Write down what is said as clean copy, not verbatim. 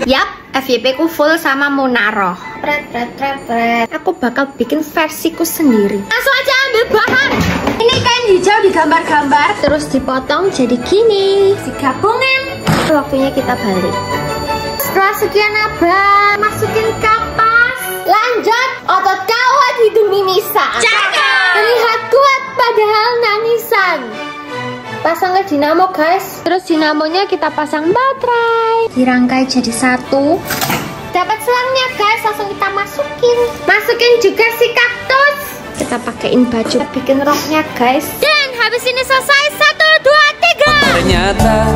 Yap, FYP ku full sama Munaro. Aku bakal bikin versiku sendiri. Langsung aja ambil bahan. Ini kain hijau digambar-gambar, terus dipotong jadi gini, digabungin. Waktunya kita balik. Setelah sekian abang, masukin kapas. Lanjut, otot kawat hidung Mimisa. Terlihat kuat padahal nangisan. Pasang ke dinamo guys. Terus dinamonya kita pasang baterai. Dirangkai jadi satu. Dapat selangnya guys, langsung kita masukin. Masukin juga si kaktus. Kita pakein baju, bikin roknya guys. Dan habis ini selesai, 1, 2, 3. Ternyata